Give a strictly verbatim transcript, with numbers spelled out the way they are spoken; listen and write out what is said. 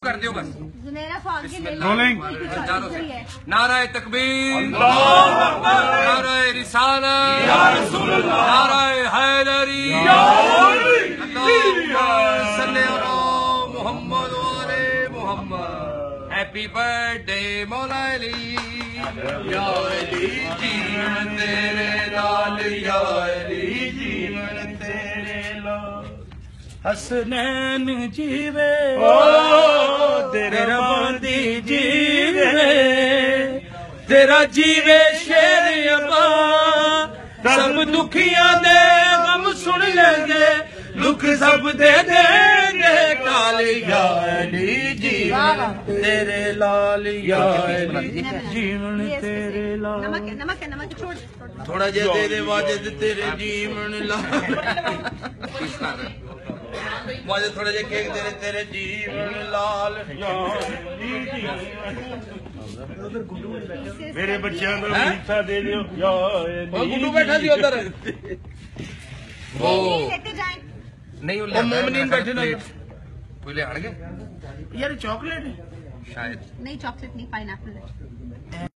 कर दियो बस। नाराए तकबीर, नाराए रिसालत, नाराए हैदरी, सल्ले अला मोहम्मद वाले मोहम्मद। हैप्पी बर्थडे मौला अली, या अली जीवन तेरे लाल, या अली जीवन तेरे लाल। हसनैन जीवे तेरा बांदी जीवे, तेरा जीवे शेर अबा, सब दुखियां दे गम सुन लेंगे, दुख सब दे देंगे काल, या अली जीवन तेरे लाल, या अली जीवन तेरे लाल। नमक है, नमक है, नमक छोड़, थोड़ा जे दे दे वाजिद तेरे जीवन लाल, वाजिद थोड़ा जे केक दे दे तेरे जीवन लाल। मेरे बच्चों को हिस्सा दे दियो, या गुड्डू बैठा सी उधर। वो लेते जाए नहीं, वो मोमनीन बैठे ना, कोई ले आएंगे यार चॉकलेट शायद नहीं, चॉकलेट नहीं, पाइनएप्पल है।